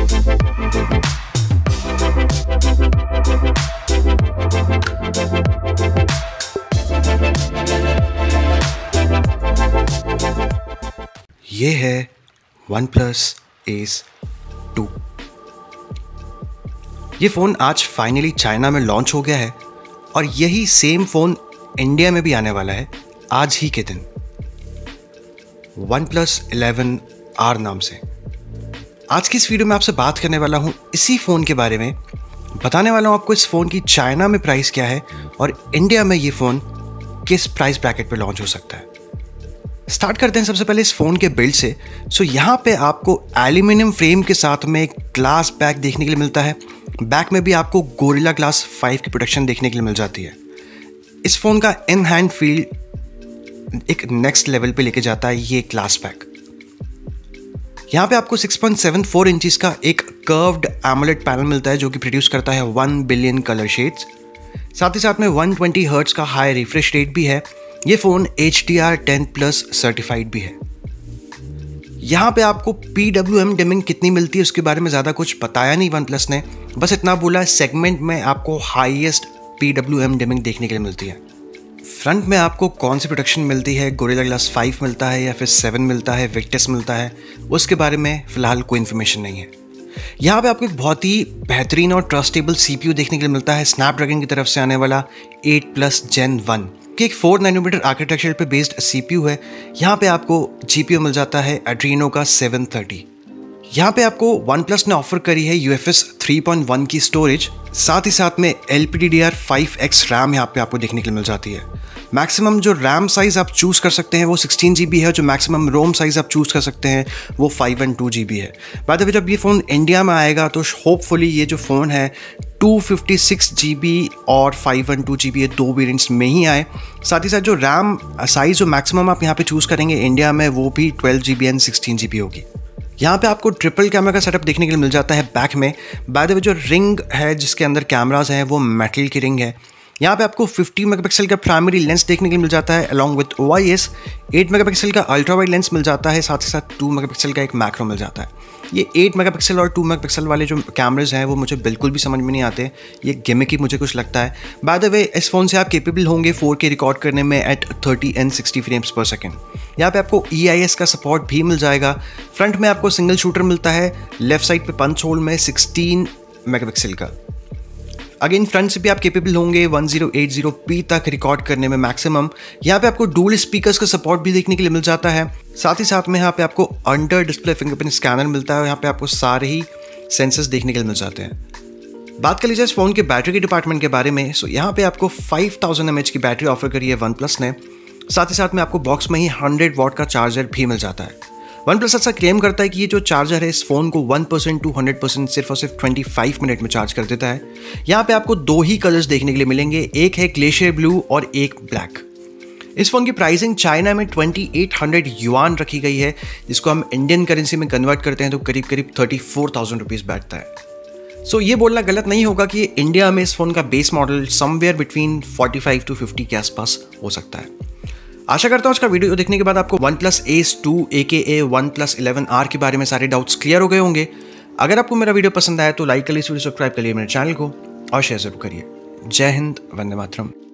ये है OnePlus Ace 2। ये फ़ोन आज फाइनली चाइना में लॉन्च हो गया है और यही सेम फ़ोन इंडिया में भी आने वाला है आज ही के दिन, OnePlus 11R नाम से। आज की इस वीडियो में आपसे बात करने वाला हूँ इसी फ़ोन के बारे में। बताने वाला हूँ आपको इस फ़ोन की चाइना में प्राइस क्या है और इंडिया में ये फ़ोन किस प्राइस ब्रैकेट पे लॉन्च हो सकता है। स्टार्ट करते हैं सबसे पहले इस फ़ोन के बिल्ड से। यहाँ पे आपको एल्यूमिनियम फ्रेम के साथ में एक ग्लास बैक देखने के लिए मिलता है। बैक में भी आपको गोरिल्ला ग्लास 5 की प्रोटेक्शन देखने के लिए मिल जाती है। इस फ़ोन का इन हैंड फील एक नेक्स्ट लेवल पे लेके जाता है ये ग्लास बैक। यहाँ पे आपको 6.74 इंचेस का एक कर्व्ड एमोलेड पैनल मिलता है जो कि प्रोड्यूस करता है 1 बिलियन कलर शेड्स। साथ ही साथ में 120 हर्ट्ज का हाई रिफ्रेश रेट भी है। ये फ़ोन HDR10+ सर्टिफाइड भी है। यहाँ पे आपको PWM डिमिंग कितनी मिलती है उसके बारे में ज़्यादा कुछ बताया नहीं OnePlus ने, बस इतना बोला सेगमेंट में आपको हाईएस्ट PWM डिमिंग देखने के लिए मिलती है। फ्रंट में आपको कौन सी प्रोटेक्शन मिलती है, गोरिल्ला ग्लास 5 मिलता है या फिर 7 मिलता है, विक्टस मिलता है, उसके बारे में फ़िलहाल कोई इन्फॉर्मेशन नहीं है। यहाँ पे आपको एक बहुत ही बेहतरीन और ट्रस्टेबल CPU देखने के लिए मिलता है, स्नैपड्रैगन की तरफ से आने वाला 8+ Gen 1 कि एक 4 नैनोमीटर आर्किटेक्चर पे बेस्ड CPU है। यहाँ पे आपको GPU मिल जाता है Adreno का 730। यहाँ पे आपको OnePlus ने ऑफर करी है UFS 3.1 की स्टोरेज, साथ ही साथ में LPDDR5X रैम यहाँ पे आपको देखने के लिए मिल जाती है। मैक्सिमम जो रैम साइज़ आप चूज़ कर सकते हैं वो 16 GB है, जो मैक्सिमम रोम साइज़ आप चूज़ कर सकते हैं वो 5 और 2 GB है। बाय द वे जब ये फ़ोन इंडिया में आएगा तो होपफुली ये जो फ़ोन है 256 GB और 5 और 2 GB ये दो वेरिएंट्स में ही आए। साथ ही साथ जो रैम साइज़ जो मैक्सिमम आप यहाँ पे चूज़ करेंगे इंडिया में वो भी 12 GB एंड 16 GB होगी। यहाँ पे आपको ट्रिपल कैमरा का सेटअप देखने के लिए मिल जाता है बैक में। बाय द वे जो रिंग है जिसके अंदर कैमराज हैं वो मेटल की रिंग है। यहाँ पे आपको 50 मेगापिक्सल का प्राइमरी लेंस देखने के लिए मिल जाता है अलॉन्ग विद OIS। 8 मेगापिक्सल का अल्ट्रा वाइड लेंस मिल जाता है, साथ ही साथ 2 मेगापिक्सल का एक मैक्रो मिल जाता है। ये 8 मेगापिक्सल और 2 मेगापिक्सल वाले जो कैमराज हैं वो मुझे बिल्कुल भी समझ में नहीं आते, ये गिमिक ही मुझे कुछ लगता है। बाय द वे इस फ़ोन से आप केपेबल होंगे 4K रिकॉर्ड करने में at 30 and 60 frames per second. यहाँ पे आपको EIS का सपोर्ट भी मिल जाएगा। फ्रंट में आपको सिंगल शूटर मिलता है, लेफ्ट साइड पे पंच होल में 16 मेगापिक्सल का। अगेन फ्रंट से भी आप केपेबल होंगे 1080p तक रिकॉर्ड करने में मैक्सिमम। यहाँ पे आपको डुअल स्पीकर्स का सपोर्ट भी देखने के लिए मिल जाता है। साथ ही साथ में यहाँ पे आपको अंडर डिस्प्ले फिंगरप्रिंट स्कैनर मिलता है और यहाँ पे आपको सारे ही सेंसर्स देखने के लिए मिल जाते हैं। बात कर लीजिए इस फ़ोन के बैटरी के डिपार्टमेंट के बारे में। यहाँ पे आपको 5000 mAh की बैटरी ऑफर करी है OnePlus ने। साथ ही साथ में आपको बॉक्स में ही 100 वाट का चार्जर भी मिल जाता है। OnePlus ऐसा क्लेम करता है कि ये जो चार्जर है इस फ़ोन को 1% to 100% सिर्फ और सिर्फ 25 मिनट में चार्ज कर देता है। यहाँ पे आपको दो ही कलर्स देखने के लिए मिलेंगे, एक है ग्लेशियर ब्लू और एक ब्लैक। इस फ़ोन की प्राइसिंग चाइना में 2800 युआन रखी गई है, जिसको हम इंडियन करेंसी में कन्वर्ट करते हैं तो करीब करीब 34,000 रुपीज़ बैठता है। सो ये बोलना गलत नहीं होगा कि इंडिया में इस फ़ोन का base model somewhere between 45 to 50 के आसपास हो सकता है। आशा करता हूँ इसका वीडियो देखने के बाद आपको OnePlus Ace 2 AKA OnePlus 11R के बारे में सारे डाउट्स क्लियर हो गए होंगे। अगर आपको मेरा वीडियो पसंद आया तो लाइक करिए, सब्सक्राइब करिए मेरे चैनल को और शेयर जरूर करिए। जय हिंद, वंदे मातरम।